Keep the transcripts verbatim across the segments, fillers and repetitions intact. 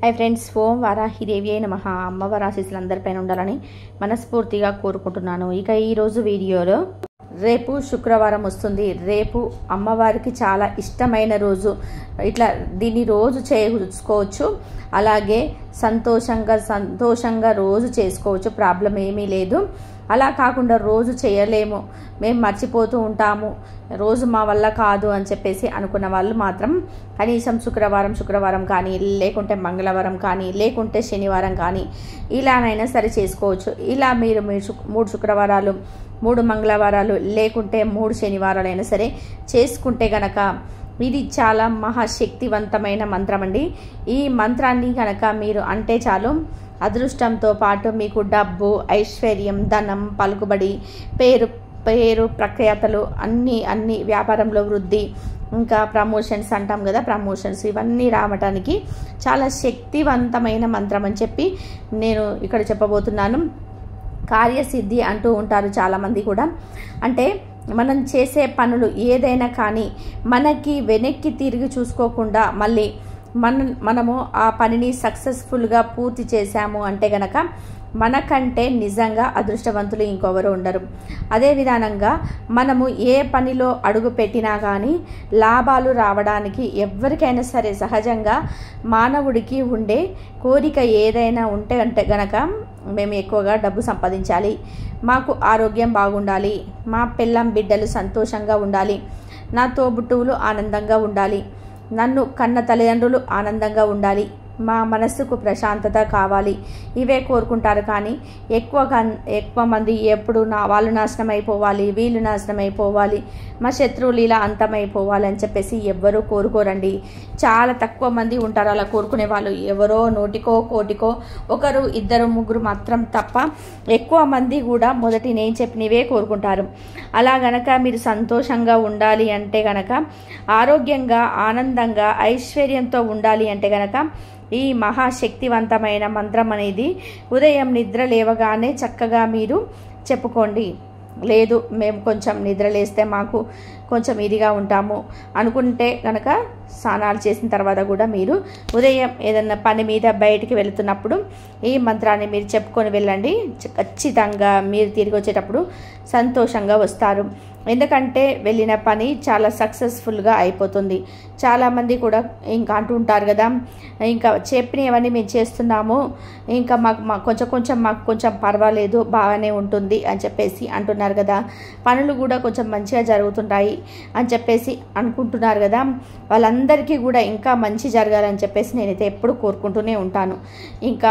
Hi friends, ఓం వారాహిదేవ్యై నమః. అమ్మవారి ఆశీస్సులు అందరిపైన ఉండాలని మనస్ఫూర్తిగా కోరుకుంటున్నాను. ఇక ఈరోజు వీడియోలో రేపు శుక్రవారం వస్తుంది. రేపు అమ్మవారికి చాలా ఇష్టమైన రోజు. ఇట్లా దీన్ని రోజు చేసుకోవచ్చు, అలాగే సంతోషంగా సంతోషంగా రోజు చేసుకోవచ్చు, ప్రాబ్లం ఏమీ లేదు. అలా కాకుండా రోజు చేయలేము, మేము మర్చిపోతూ ఉంటాము, రోజు మా వల్ల కాదు అని చెప్పేసి అనుకున్న వాళ్ళు మాత్రం కనీసం శుక్రవారం శుక్రవారం కానీ, లేకుంటే మంగళవారం కానీ, లేకుంటే శనివారం కానీ ఇలానైనా సరే చేసుకోవచ్చు. ఇలా మీరు మీరు మూడు శుక్రవారాలు, మూడు మంగళవారాలు, లేకుంటే మూడు శనివారాలు అయినా సరే చేసుకుంటే గనక ఇది చాలా మహాశక్తివంతమైన మంత్రం అండి. ఈ మంత్రాన్ని కనుక మీరు అంటే చాలు, అదృష్టంతో పాటు మీకు డబ్బు, ఐశ్వర్యం, ధనం, పలుకుబడి, పేరు పేరు ప్రఖ్యాతలు అన్నీ అన్ని వ్యాపారంలో వృద్ధి, ఇంకా ప్రమోషన్స్ అంటాం కదా, ప్రమోషన్స్ ఇవన్నీ రావటానికి చాలా శక్తివంతమైన మంత్రం అని చెప్పి నేను ఇక్కడ చెప్పబోతున్నాను. కార్యసిద్ధి అంటూ ఉంటారు చాలామంది కూడా. అంటే మనం చేసే పనులు ఏదైనా కానీ మనకి వెనక్కి తిరిగి చూసుకోకుండా మళ్ళీ మన మనము ఆ పనిని సక్సెస్ఫుల్గా పూర్తి చేశాము అంటే గనక మనకంటే నిజంగా అదృష్టవంతులు ఇంకొవరు ఉండరు. అదే విధానంగా మనము ఏ పనిలో అడుగు పెట్టినా కానీ లాభాలు రావడానికి ఎవరికైనా సరే సహజంగా మానవుడికి ఉండే కోరిక ఏదైనా ఉంటే అంటే గనక మేము ఎక్కువగా డబ్బు సంపాదించాలి, మాకు ఆరోగ్యం బాగుండాలి, మా పిల్లం బిడ్డలు సంతోషంగా ఉండాలి, నా తోబుట్టువులు ఆనందంగా ఉండాలి, నన్ను కన్న తల్లిదండ్రులు ఆనందంగా ఉండాలి, మా మనస్సుకు ప్రశాంతత కావాలి, ఇవే కోరుకుంటారు. కానీ ఎక్కువగా ఎక్కువ మంది ఎప్పుడు నా వాళ్ళు నాశనం అయిపోవాలి, వీళ్ళు నాశనం అయిపోవాలి, మా శత్రువులు ఇలా అంతమైపోవాలి అని చెప్పేసి ఎవ్వరూ కోరుకోరండి. చాలా తక్కువ మంది ఉంటారు అలా కోరుకునే వాళ్ళు. ఎవరో నోటికో కోటికో ఒకరు ఇద్దరు ముగ్గురు మాత్రం తప్ప ఎక్కువ మంది కూడా మొదటి నేను చెప్పినవే కోరుకుంటారు. అలా గనక మీరు సంతోషంగా ఉండాలి అంటే గనక, ఆరోగ్యంగా ఆనందంగా ఐశ్వర్యంతో ఉండాలి అంటే గనక ఈ మహాశక్తివంతమైన మంత్రం అనేది ఉదయం నిద్ర లేవగానే చక్కగా మీరు చెప్పుకోండి. లేదు మేము కొంచెం నిద్ర లేస్తే మాకు కొంచెం ఇదిగా ఉంటాము అనుకుంటే కనుక స్నానాలు చేసిన తర్వాత కూడా మీరు ఉదయం ఏదన్నా పని మీద బయటికి వెళుతున్నప్పుడు ఈ మంత్రాన్ని మీరు చెప్పుకొని వెళ్ళండి. ఖచ్చితంగా మీరు తిరిగి వచ్చేటప్పుడు సంతోషంగా వస్తారు. ఎందుకంటే వెళ్ళిన పని చాలా సక్సెస్ఫుల్గా అయిపోతుంది. చాలామంది కూడా ఇంకా అంటూ ఉంటారు కదా, ఇంకా చెప్పినవన్నీ మేము చేస్తున్నాము, ఇంకా మాకు మా కొంచెం కొంచెం మాకు కొంచెం పర్వాలేదు, బాగానే ఉంటుంది అని చెప్పేసి అంటున్నారు కదా, పనులు కూడా కొంచెం మంచిగా జరుగుతుంటాయి అని చెప్పేసి అనుకుంటున్నారు కదా, వాళ్ళందరికీ కూడా ఇంకా మంచి జరగాలని చెప్పేసి నేనైతే ఎప్పుడు కోరుకుంటూనే ఉంటాను. ఇంకా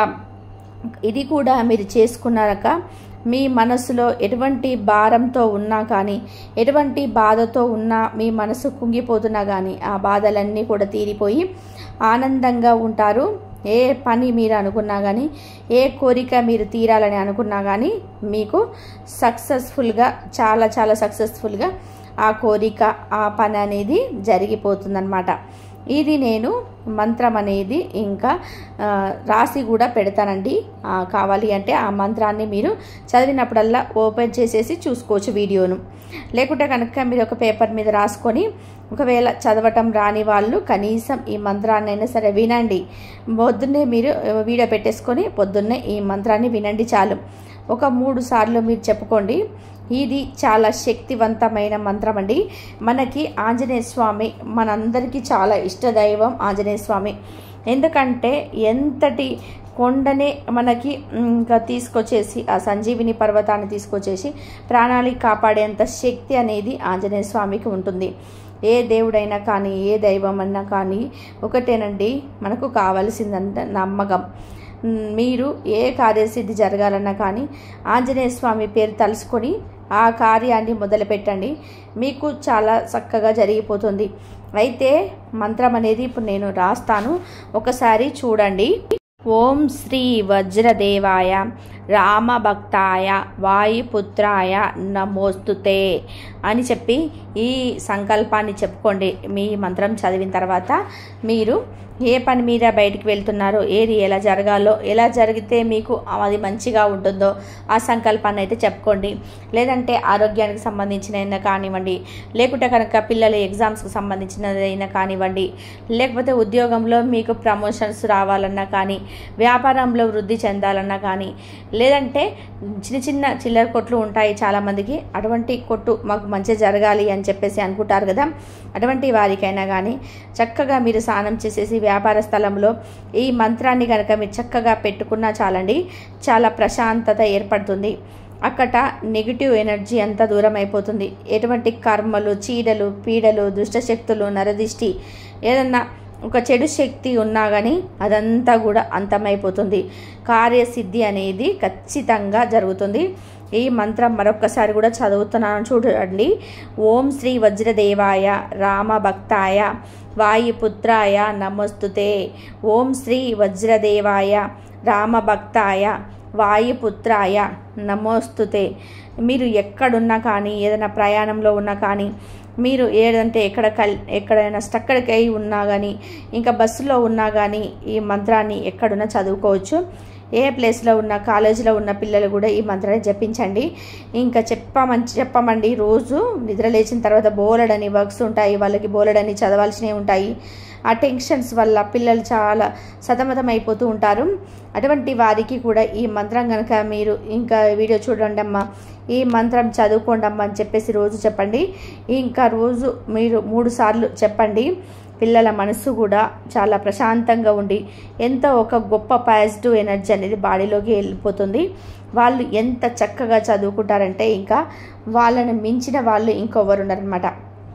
ఇది కూడా మీరు చేసుకున్నాక మీ మనసులో ఎటువంటి భారంతో ఉన్నా కానీ, ఎటువంటి బాధతో ఉన్నా, మీ మనసు కుంగిపోతున్నా కానీ ఆ బాధలన్నీ కూడా తీరిపోయి ఆనందంగా ఉంటారు. ఏ పని మీరు అనుకున్నా కానీ, ఏ కోరిక మీరు తీరాలని అనుకున్నా కానీ మీకు సక్సెస్ఫుల్గా చాలా చాలా సక్సెస్ఫుల్గా ఆ కోరిక ఆ పని అనేది జరిగిపోతుందన్నమాట. ఇది నేను మంత్రం అనేది ఇంకా రాసి కూడా పెడతానండి. కావాలి అంటే ఆ మంత్రాన్ని మీరు చదివినప్పుడల్లా ఓపెన్ చేసేసి చూసుకోవచ్చు వీడియోను. లేకుంటే కనుక మీరు ఒక పేపర్ మీద రాసుకొని, ఒకవేళ చదవటం రాని వాళ్ళు కనీసం ఈ మంత్రాన్ని అయినా సరే వినండి. పొద్దున్నే మీరు వీడియో పెట్టేసుకొని పొద్దున్నే ఈ మంత్రాన్ని వినండి చాలు. ఒక మూడు సార్లు మీరు చెప్పుకోండి. ఇది చాలా శక్తివంతమైన మంత్రం అండి. మనకి ఆంజనేయ స్వామి మనందరికీ చాలా ఇష్టదైవం ఆంజనేయ స్వామి. ఎందుకంటే ఎంతటి కొండనే మనకి ఇంకా తీసుకొచ్చేసి ఆ సంజీవిని పర్వతాన్ని తీసుకొచ్చేసి ప్రాణాలు కాపాడేంత శక్తి అనేది ఆంజనేయ స్వామికి ఉంటుంది. ఏ దేవుడైనా కానీ, ఏ దైవం అన్నా కానీ ఒకటేనండి, మనకు కావాల్సిందంటే నమ్మకం. మీరు ఏ కార్యసిద్ధి జరగాలన్నా కానీ ఆంజనేయ స్వామి పేరు తలుసుకొని ఆ కార్యాన్ని మొదలుపెట్టండి, మీకు చాలా చక్కగా జరిగిపోతుంది. అయితే మంత్రం అనేది ఇప్పుడు నేను రాస్తాను, ఒకసారి చూడండి. ఓం శ్రీ వజ్రదేవాయ రామభక్తాయ వాయుపుత్రాయ నమోస్తుతే అని చెప్పి ఈ సంకల్పాన్ని చెప్పుకోండి. మీ మంత్రం చదివిన తర్వాత మీరు ఏ పని మీద బయటికి వెళ్తున్నారో, ఏది ఎలా జరగాలో, ఎలా జరిగితే మీకు అది మంచిగా ఉంటుందో ఆ సంకల్పాన్ని అయితే చెప్పుకోండి. లేదంటే ఆరోగ్యానికి సంబంధించినదైనా కానివ్వండి, లేకుంటే కనుక పిల్లల ఎగ్జామ్స్కి సంబంధించినదైనా కానివ్వండి, లేకపోతే ఉద్యోగంలో మీకు ప్రమోషన్స్ రావాలన్నా కానీ, వ్యాపారంలో వృద్ధి చెందాలన్నా కానీ, లేదంటే చిన్న చిన్న చిల్లర కొట్లు ఉంటాయి చాలామందికి, అటువంటి కొట్టు మాకు మంచి జరగాలి అని చెప్పేసి అనుకుంటారు కదా, అటువంటి వారికైనా కానీ చక్కగా మీరు స్నానం చేసేసి వ్యాపార స్థలంలో ఈ మంత్రాన్ని కనుక మీరు చక్కగా పెట్టుకున్నా చాలండి, చాలా ప్రశాంతత ఏర్పడుతుంది. అక్కడ నెగిటివ్ ఎనర్జీ అంతా దూరం అయిపోతుంది. ఎటువంటి కర్మలు, చీడలు, పీడలు, దుష్టశక్తులు, నరదిష్టి, ఏదన్నా ఒక చెడు శక్తి ఉన్నా కానీ అదంతా కూడా అంతమైపోతుంది. కార్యసిద్ధి అనేది ఖచ్చితంగా జరుగుతుంది. ఈ మంత్రం మరొక్కసారి కూడా చదువుతున్నాను చూడండి. ఓం శ్రీ వజ్రదేవాయ రామభక్తాయ వాయుపుత్రాయ నమస్తుతే. ఓం శ్రీ వజ్రదేవాయ రామభక్తాయ వాయుపుత్రాయ నమోస్తుతే. మీరు ఎక్కడున్నా కానీ, ఏదైనా ప్రయాణంలో ఉన్నా కానీ, మీరు ఏదంటే ఎక్కడ కల్ ఎక్కడైనా స్టక్కడికి అయి ఉన్నా కానీ, ఇంకా బస్సులో ఉన్నా కానీ ఈ మంత్రాన్ని ఎక్కడున్నా చదువుకోవచ్చు. ఏ ప్లేస్లో ఉన్న, కాలేజీలో ఉన్న పిల్లలు కూడా ఈ మంత్రాన్ని జపించండి. ఇంకా చెప్పమని చెప్పమండి రోజు నిద్ర లేచిన తర్వాత బోలెడని వర్క్స్ ఉంటాయి, వాళ్ళకి బోలెడని చదవాల్సినవి ఉంటాయి. ఆ టెన్షన్స్ వల్ల పిల్లలు చాలా సతమతం అయిపోతూ ఉంటారు. అటువంటి వారికి కూడా ఈ మంత్రం కనుక మీరు ఇంకా వీడియో చూడండి అమ్మా, ఈ మంత్రం చదువుకోండి అమ్మా అని చెప్పేసి రోజు చెప్పండి. ఇంకా రోజు మీరు మూడు సార్లు చెప్పండి. పిల్లల మనసు కూడా చాలా ప్రశాంతంగా ఉండి ఎంతో ఒక గొప్ప పాజిటివ్ ఎనర్జీ అనేది బాడీలోకి వెళ్ళిపోతుంది. వాళ్ళు ఎంత చక్కగా చదువుకుంటారంటే ఇంకా వాళ్ళని మించిన వాళ్ళు ఇంకొవరు ఉన్నారనమాట.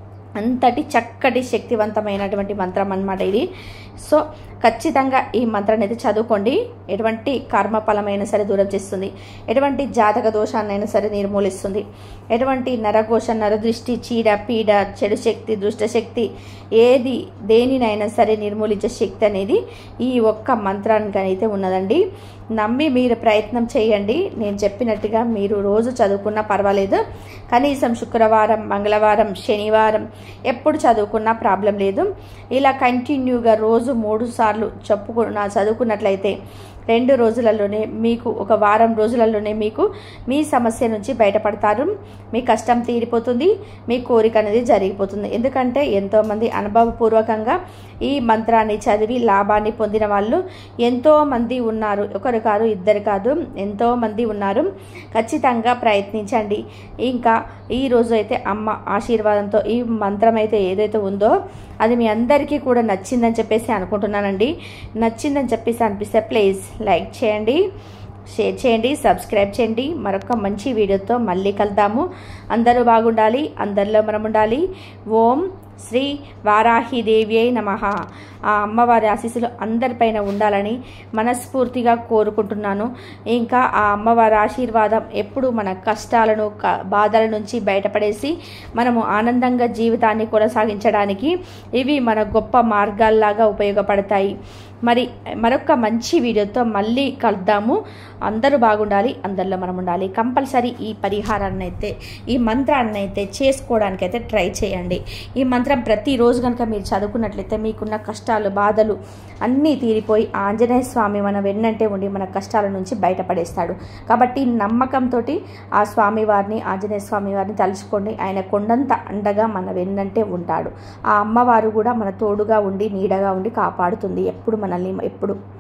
అంతటి చక్కటి శక్తివంతమైనటువంటి మంత్రం అన్నమాట ఇది. సో ఖచ్చితంగా ఈ మంత్రాన్ని అయితే చదువుకోండి. ఎటువంటి కర్మఫలమైనా సరే దూరం చేస్తుంది, ఎటువంటి జాతక దోషాన్నైనా సరే నిర్మూలిస్తుంది, ఎటువంటి నరఘోష, నరదృష్టి, చీడ, పీడ, చెడు శక్తి, దుష్టశక్తి ఏది దేనినైనా సరే నిర్మూలించే శక్తి అనేది ఈ ఒక్క మంత్రానికి అయితే ఉన్నదండి. నమ్మి మీరు ప్రయత్నం చేయండి. నేను చెప్పినట్టుగా మీరు రోజు చదువుకున్నా పర్వాలేదు, కనీసం శుక్రవారం, మంగళవారం, శనివారం ఎప్పుడు చదువుకున్నా ప్రాబ్లం లేదు. ఇలా కంటిన్యూగా రోజు మూడు సార్లు చెప్పుకున్న చదువుకున్నట్లయితే రెండు రోజులలోనే మీకు, ఒక వారం రోజులలోనే మీకు మీ సమస్య నుంచి బయటపడతారు. మీ కష్టం తీరిపోతుంది, మీ కోరిక అనేది జరిగిపోతుంది. ఎందుకంటే ఎంతోమంది అనుభవపూర్వకంగా ఈ మంత్రాన్ని చదివి లాభాన్ని పొందిన వాళ్ళు ఎంతోమంది ఉన్నారు. ఒకరు కాదు, ఇద్దరు కాదు, ఎంతోమంది ఉన్నారు. ఖచ్చితంగా ప్రయత్నించండి. ఇంకా ఈరోజు అయితే అమ్మ ఆశీర్వాదంతో ఈ మంత్రం అయితే ఏదైతే ఉందో అది మీ అందరికీ కూడా నచ్చిందని చెప్పేసి అనుకుంటున్నానండి. నచ్చిందని చెప్పేసి అనిపిస్తే ప్లీజ్ లైక్ చేయండి, షేర్ చేయండి, సబ్స్క్రైబ్ చేయండి. మరొక మంచి వీడియోతో మళ్ళీ కలుద్దాము. అందరూ బాగుండాలి, అందరిలో మనం ఉండాలి. ఓం శ్రీ వారాహిదేవ్యై నమః. ఆ అమ్మవారి ఆశీస్సులు అందరిపైన ఉండాలని మనస్ఫూర్తిగా కోరుకుంటున్నాను. ఇంకా ఆ అమ్మవారి ఆశీర్వాదం ఎప్పుడు మన కష్టాలను, బాధల నుంచి బయటపడేసి మనము ఆనందంగా జీవితాన్ని కొనసాగించడానికి ఇవి మన గొప్ప మార్గాల్లాగా ఉపయోగపడతాయి. మరి మరొక మంచి వీడియోతో మళ్ళీ కలుద్దాము. అందరూ బాగుండాలి, అందరిలో మనం ఉండాలి. కంపల్సరీ ఈ పరిహారాన్ని అయితే, ఈ మంత్రాన్ని అయితే చేసుకోవడానికైతే ట్రై చేయండి. ఈ మంత్రం ప్రతిరోజు కనుక మీరు చదువుకున్నట్లయితే మీకున్న కష్టాలు, బాధలు అన్నీ తీరిపోయి ఆంజనేయ స్వామి మన వెన్నంటే ఉండి మన కష్టాల నుంచి బయటపడేస్తాడు. కాబట్టి నమ్మకంతో ఆ స్వామి వారిని, ఆంజనేయ స్వామి వారిని తలుచుకోండి. ఆయన కొండంత అండగా మన వెన్నంటే ఉంటాడు. ఆ అమ్మవారు కూడా మన తోడుగా ఉండి, నీడగా ఉండి కాపాడుతుంది ఎప్పుడు మనల్ని ఎప్పుడు.